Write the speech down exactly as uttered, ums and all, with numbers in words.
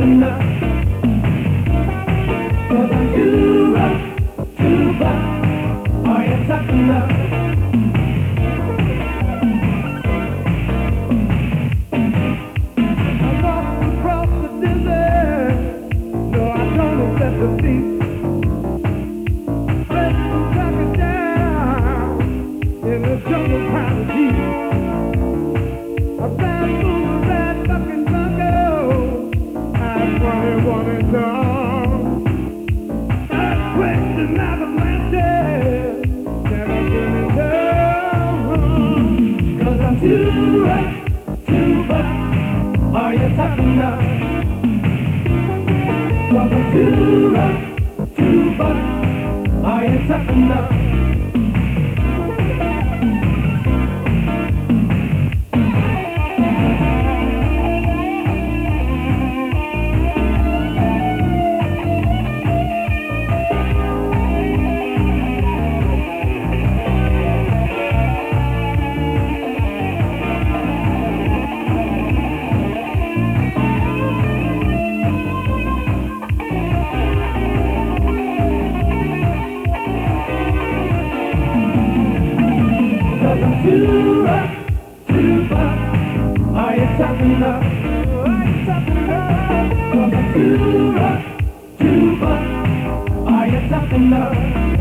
enough? 'Cause I'm too rough, too buff. Are you tough enough? I walked across the desert, no, I don't accept defeat. Let them track it down in the jungle kind of deep. I found through the red fucking jungle, I twenty-one and done. Earthquakes and avalanches, never been in down. 'Cause I'm too rough, too buff. Are you tough enough? 'Cause I'm too rough, too buff. Are you tough enough? Too rough, too buff. Are you tough enough? Are you tough enough? 'Cause I'm too rough, too buff. Are you tough enough?